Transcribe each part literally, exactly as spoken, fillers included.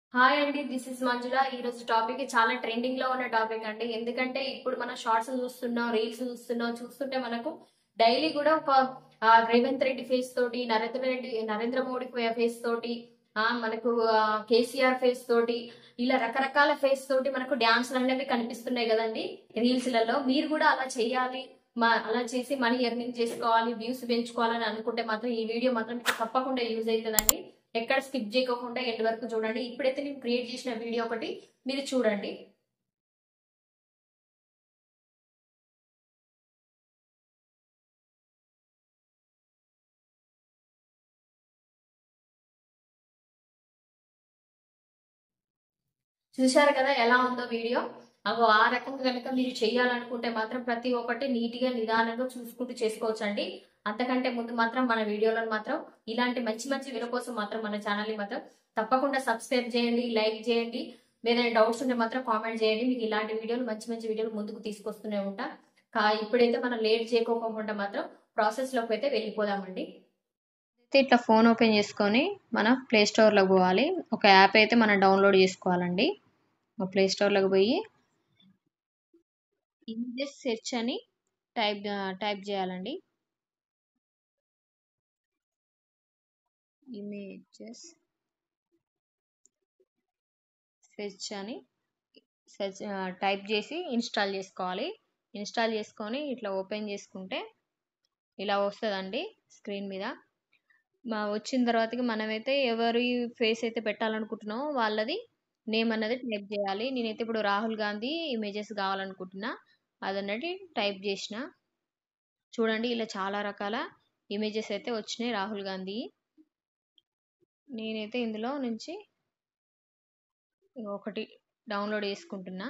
Hi అండి, this is మంజుల. ఈ రోజు టాపిక్ చాలా ట్రెండింగ్ లో ఉన్న టాపిక్ అండి. ఎందుకంటే ఇప్పుడు మనం షార్ట్స్ చూస్తున్నాం, రీల్స్ చూస్తున్నాం. చూస్తుంటే మనకు డైలీ కూడా ఒక ఆ, రేవంత్ రెడ్డి ఫేస్ తోటి, నరేంద్ర రెడ్డి నరేంద్ర మోడీ ఫేస్ తోటి, ఆ మనకు ఆ, కేసీఆర్ ఫేస్ తోటి, ఇలా రకరకాల ఫేస్ తోటి మనకు డాన్సులు అనేవి కనిపిస్తున్నాయి కదండి రీల్స్ లలో. మీరు కూడా అలా చేయాలి, మా అలా చేసి మనీ ఎర్నింగ్ చేసుకోవాలి, వ్యూస్ పెంచుకోవాలని అనుకుంటే మాత్రం ఈ వీడియో మాత్రం మీకు తప్పకుండా యూజ్ అవుతుందండి. ఎక్కడ స్కిప్ చేయకుండా ఎండ్ వరకు చూడండి. ఇప్పుడైతే నేను క్రియేట్ చేసిన వీడియో ఒకటి మీరు చూడండి. చూశారు కదా ఎలా ఉందో వీడియో. అగో ఆ రకంగా కనుక మీరు చేయాలనుకుంటే మాత్రం ప్రతి ఒక్కటి నీట్ గా నిదానంగా చూసుకుంటూ చేసుకోవచ్చు అండి. అంతకంటే ముందు మాత్రం మన వీడియోలను మాత్రం ఇలాంటి మంచి మంచి వీడియో కోసం మాత్రం మన ఛానల్ ని మాత్రం తప్పకుండా సబ్స్క్రైబ్ చేయండి, లైక్ చేయండి. ఏదైనా డౌట్స్ ఉంటే మాత్రం కామెంట్ చేయండి. మీకు ఇలాంటి వీడియోలు మంచి మంచి వీడియోలు ముందుకు తీసుకొస్తూనే ఉంటా. కా ఇప్పుడైతే మనం లేట్ చేయకోకుండా మాత్రం ప్రాసెస్ లోకి అయితే వెళ్ళిపోదామండి. అయితే ఇట్లా ఫోన్ ఓపెన్ చేసుకొని మనం ప్లే స్టోర్లోకి పోవాలి. ఒక యాప్ అయితే మనం డౌన్లోడ్ చేసుకోవాలండి. ప్లే స్టోర్లోకి పోయి ఇమేజెస్ సెర్చ్ అని టైప్ టైప్ చేయాలండి. ఇమేజెస్ సెర్చ్ అని సెర్చ్ టైప్ చేసి ఇన్స్టాల్ చేసుకోవాలి. ఇన్స్టాల్ చేసుకొని ఇట్లా ఓపెన్ చేసుకుంటే ఇలా వస్తుందండి స్క్రీన్ మీద. మా వచ్చిన తర్వాతకి మనమైతే ఎవరి ఫేస్ అయితే పెట్టాలనుకుంటున్నామో వాళ్ళది నేమ్ అన్నది టైప్ చేయాలి. నేనైతే ఇప్పుడు రాహుల్ గాంధీ ఇమేజెస్ కావాలనుకుంటున్నా. అదన్నది టైప్ చేసిన. చూడండి ఇలా చాలా రకాల ఇమేజెస్ అయితే వచ్చినాయి రాహుల్ గాంధీ. నేనైతే ఇందులో నుంచి ఒకటి డౌన్లోడ్ చేసుకుంటున్నా.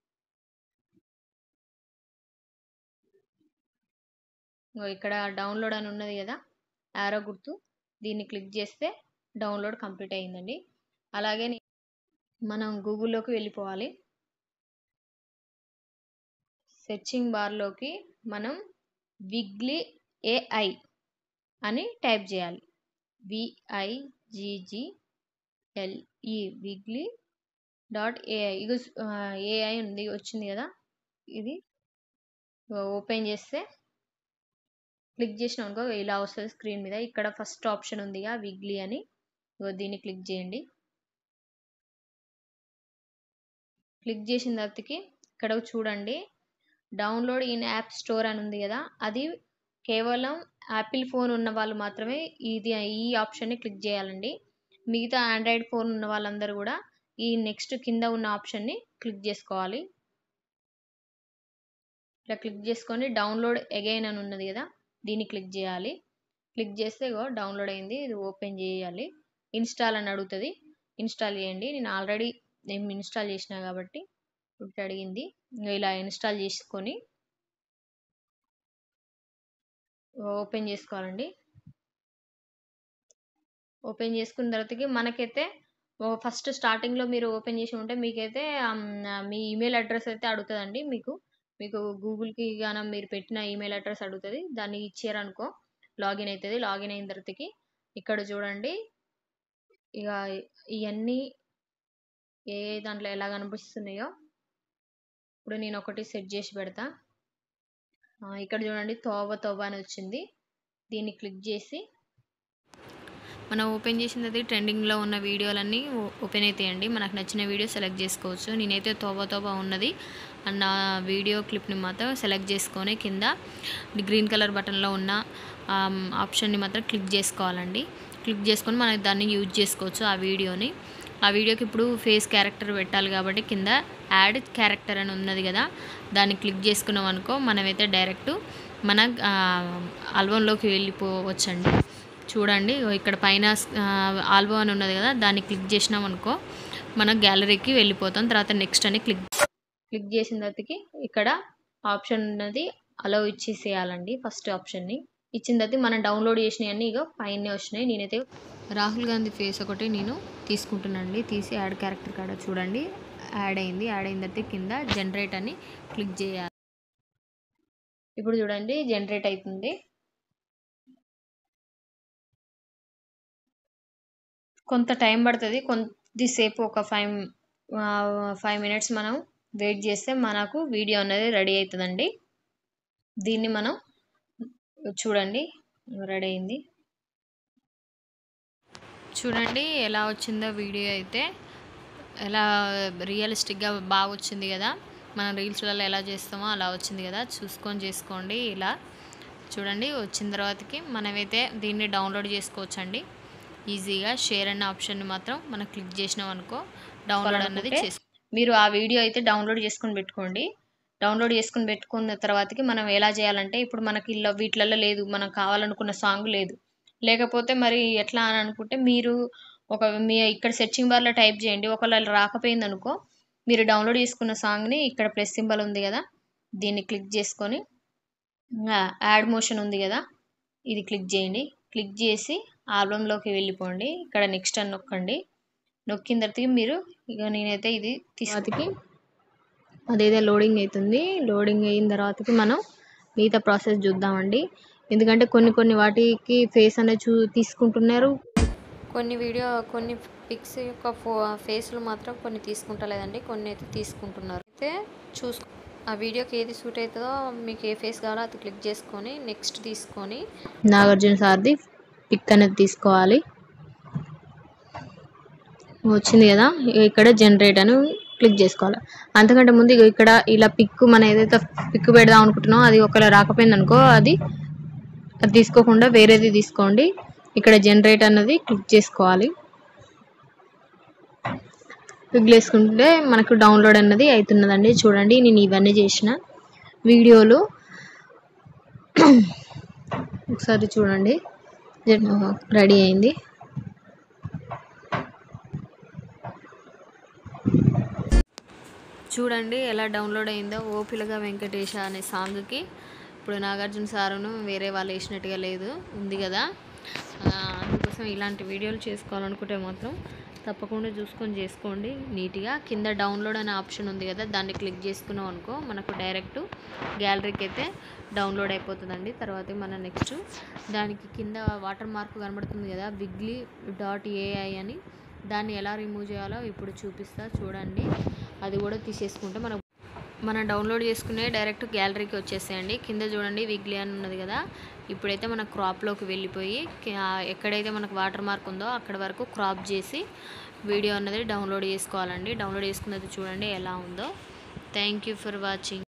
ఇక్కడ డౌన్లోడ్ అని ఉన్నది కదా యారో గుర్తు, దీన్ని క్లిక్ చేస్తే డౌన్లోడ్ కంప్లీట్ అయిందండి. అలాగే మనం గూగుల్లోకి వెళ్ళిపోవాలి. సెర్చింగ్ బార్లోకి మనం విగ్లీ ఏఐ అని టైప్ చేయాలి. VIGGLE Viggle dot AI. ఇది ఏఐ ఉంది వచ్చింది కదా, ఇది ఓపెన్ చేస్తే క్లిక్ చేసిన అనుకో ఇలా వస్తుంది స్క్రీన్ మీద. ఇక్కడ ఫస్ట్ ఆప్షన్ ఉందిగా విగ్లీ అని, దీన్ని క్లిక్ చేయండి. క్లిక్ చేసిన తర్వాతకి ఇక్కడ చూడండి డౌన్లోడ్ ఇన్ యాప్ స్టోర్ అని ఉంది కదా, అది కేవలం యాపిల్ ఫోన్ ఉన్న వాళ్ళు మాత్రమే ఇది ఈ ఆప్షన్ని క్లిక్ చేయాలండి. మిగతా ఆండ్రాయిడ్ ఫోన్ ఉన్న వాళ్ళందరూ కూడా ఈ నెక్స్ట్ కింద ఉన్న ఆప్షన్ని క్లిక్ చేసుకోవాలి. ఇలా క్లిక్ చేసుకొని డౌన్లోడ్ అగైన్ అని ఉన్నది కదా, దీన్ని క్లిక్ చేయాలి. క్లిక్ చేస్తే ఇగో డౌన్లోడ్ అయింది. ఇది ఓపెన్ చేయాలి. ఇన్స్టాల్ అని అడుగుతుంది, ఇన్స్టాల్ చేయండి. నేను ఆల్రెడీ నేను ఇన్స్టాల్ చేసిన కాబట్టి ఇప్పుడు అడిగింది. ఇలా ఇన్స్టాల్ చేసుకొని ఓపెన్ చేసుకోవాలండి. ఓపెన్ చేసుకున్న తర్వాతకి మనకైతే ఫస్ట్ స్టార్టింగ్లో మీరు ఓపెన్ చేసి ఉంటే మీకైతే మీ ఈమెయిల్ అడ్రస్ అయితే అడుగుతుందండి. మీకు మీకు గూగుల్కి గాన మీరు పెట్టిన ఈమెయిల్ అడ్రస్ అడుగుతుంది. దాన్ని ఇచ్చారనుకో లాగిన్ అవుతుంది. లాగిన్ అయిన తర్వాతకి ఇక్కడ చూడండి ఇక ఇవన్నీ ఏ దాంట్లో ఎలా కనిపిస్తున్నాయో ఇప్పుడు నేను ఒకటి సెట్ చేసి పెడతా. ఇక్కడ చూడండి తోబా తోబా అని వచ్చింది. దీన్ని క్లిక్ చేసి మనం ఓపెన్ చేసినది ట్రెండింగ్లో ఉన్న వీడియోలన్నీ ఓపెన్ అవుతాయండి. మనకు నచ్చిన వీడియో సెలెక్ట్ చేసుకోవచ్చు. నేనైతే తోబా తోబా ఉన్నది అన్న వీడియో క్లిప్ని మాత్రం సెలెక్ట్ చేసుకొని కింద గ్రీన్ కలర్ బటన్లో ఉన్న ఆప్షన్ని మాత్రం క్లిక్ చేసుకోవాలండి. క్లిక్ చేసుకొని మనం దాన్ని యూజ్ చేసుకోవచ్చు ఆ వీడియోని. ఆ వీడియోకి ఇప్పుడు ఫేస్ క్యారెక్టర్ పెట్టాలి కాబట్టి కింద యాడ్ క్యారెక్టర్ అని ఉన్నది కదా, దాన్ని క్లిక్ చేసుకున్నాం అనుకో మనమైతే డైరెక్ట్ మన ఆల్బంలోకి వెళ్ళిపోవచ్చండి. చూడండి ఇక్కడ పైన ఆల్బమ్ అని ఉన్నది కదా, దాన్ని క్లిక్ చేసినాం అనుకో మన గ్యాలరీకి వెళ్ళిపోతాం. తర్వాత నెక్స్ట్ అని క్లిక్ క్లిక్ చేసిన తర్వాతకి ఇక్కడ ఆప్షన్ ఉన్నది అలో ఇచ్చేసేయాలండి. ఫస్ట్ ఆప్షన్ని ఇచ్చిన తర్వాత మనం డౌన్లోడ్ చేసినవన్నీ ఇక పైన వచ్చినాయి. నేనైతే రాహుల్ గాంధీ ఫేస్ ఒకటి నేను తీసుకుంటున్నానండి. తీసి యాడ్ క్యారెక్టర్ కాడ చూడండి యాడ్ అయింది. యాడ్ అయిన తర్వాత కింద జనరేట్ అని క్లిక్ చేయాలి. ఇప్పుడు చూడండి జనరేట్ అవుతుంది. కొంత టైం పడుతుంది. కొంత కొద్దిసేపు ఒక ఫైవ్ ఫైవ్ మినిట్స్ మనం వెయిట్ చేస్తే మనకు వీడియో అనేది రెడీ అవుతుందండి. దీన్ని మనం చూడండి, రెడీ అయింది. చూడండి ఎలా వచ్చిందో వీడియో అయితే, ఎలా రియలిస్టిక్గా బాగా వచ్చింది కదా. మనం రీల్స్లలో ఎలా చేస్తామో అలా వచ్చింది కదా. చూసుకొని చేసుకోండి. ఇలా చూడండి వచ్చిన తర్వాతకి మనమైతే దీన్ని డౌన్లోడ్ చేసుకోవచ్చండి ఈజీగా. షేర్ అనే ఆప్షన్ని మాత్రం మనం క్లిక్ చేసినాం అనుకో డౌన్లోడ్ అన్నది చేసుకో. మీరు ఆ వీడియో అయితే డౌన్లోడ్ చేసుకొని పెట్టుకోండి. డౌన్లోడ్ చేసుకుని పెట్టుకున్న తర్వాతకి మనం ఎలా చేయాలంటే, ఇప్పుడు మనకి ఇలా వీటిలలో లేదు, మనం కావాలనుకున్న సాంగ్ లేదు, లేకపోతే మరి ఎట్లా అని అనుకుంటే, మీరు ఒక మీ ఇక్కడ సెర్చింగ్ బార్లో టైప్ చేయండి. ఒకవేళ రాకపోయింది అనుకో, మీరు డౌన్లోడ్ చేసుకున్న సాంగ్ని ఇక్కడ ప్లస్ సింబల్ ఉంది కదా, దీన్ని క్లిక్ చేసుకొని యాడ్ మోషన్ ఉంది కదా, ఇది క్లిక్ చేయండి. క్లిక్ చేసి ఆల్బంలోకి వెళ్ళిపోండి. ఇక్కడ నెక్స్ట్ అని నొక్కండి. నొక్కిన తర్వాత మీరు ఇక నేనైతే ఇది తీసుకు అదేదో లోడింగ్ అవుతుంది. లోడింగ్ అయిన తర్వాతకి మనం మిగతా ప్రాసెస్ చూద్దామండి. ఎందుకంటే కొన్ని కొన్ని వాటికి ఫేస్ అనేది చూ తీసుకుంటున్నారు, కొన్ని వీడియో కొన్ని పిక్స్ యొక్క ఫో ఫేస్లు మాత్రం కొన్ని తీసుకుంటలేదండి, కొన్ని అయితే తీసుకుంటున్నారు. అయితే చూసుకో ఆ వీడియోకి ఏది సూట్ అవుతుందో, మీకు ఏ ఫేస్ కావాలో అది క్లిక్ చేసుకొని నెక్స్ట్ తీసుకొని నాగార్జున సార్ది పిక్ అనేది తీసుకోవాలి. వచ్చింది కదా, ఇక్కడ జనరేట్ అని క్లిక్ చేసుకోవాలి. అంతకంటే ముందు ఇక్కడ ఇలా పిక్ మనం ఏదైతే పిక్ పెడదాం అనుకుంటున్నామో అది ఒకవేళ రాకపోయింది అనుకో, అది అది తీసుకోకుండా వేరేది తీసుకోండి. ఇక్కడ జనరేట్ అన్నది క్లిక్ చేసుకోవాలి. క్లిక్ చేసుకుంటే మనకు డౌన్లోడ్ అన్నది అవుతున్నదండి. చూడండి నేను ఇవన్నీ చేసిన వీడియోలు ఒకసారి చూడండి. రెడీ అయింది. చూడండి ఎలా డౌన్లోడ్ అయిందో. ఓ పిల్లగా వెంకటేశ అనే సాంగ్కి ఇప్పుడు నాగార్జున సారును వేరే వాళ్ళు వేసినట్టుగా లేదు, ఉంది కదా. అందుకోసం ఇలాంటి వీడియోలు చేసుకోవాలనుకుంటే మాత్రం తప్పకుండా చూసుకొని చేసుకోండి నీట్గా. కింద డౌన్లోడ్ అనే ఆప్షన్ ఉంది కదా, దాన్ని క్లిక్ చేసుకున్నాం అనుకో మనకు డైరెక్ట్ గ్యాలరీకి అయితే డౌన్లోడ్ అయిపోతుందండి. తర్వాత మన నెక్స్ట్ దానికి కింద వాటర్ మార్క్ కనబడుతుంది కదా, బిగ్లీ డాట్ ఏఐ అని, దాన్ని ఎలా రిమూవ్ చేయాలో ఇప్పుడు చూపిస్తా చూడండి. అది కూడా తీసేసుకుంటే మనం మనం డౌన్లోడ్ చేసుకునే డైరెక్ట్ గ్యాలరీకి వచ్చేసేయండి. కింద చూడండి విగ్లీ అని ఉన్నది కదా, ఇప్పుడైతే మన క్రాప్లోకి వెళ్ళిపోయి ఎక్కడైతే మనకు వాటర్ మార్క్ ఉందో అక్కడ వరకు క్రాప్ చేసి వీడియో అన్నది డౌన్లోడ్ చేసుకోవాలండి. డౌన్లోడ్ చేసుకున్నది చూడండి ఎలా ఉందో. Thank you for watching.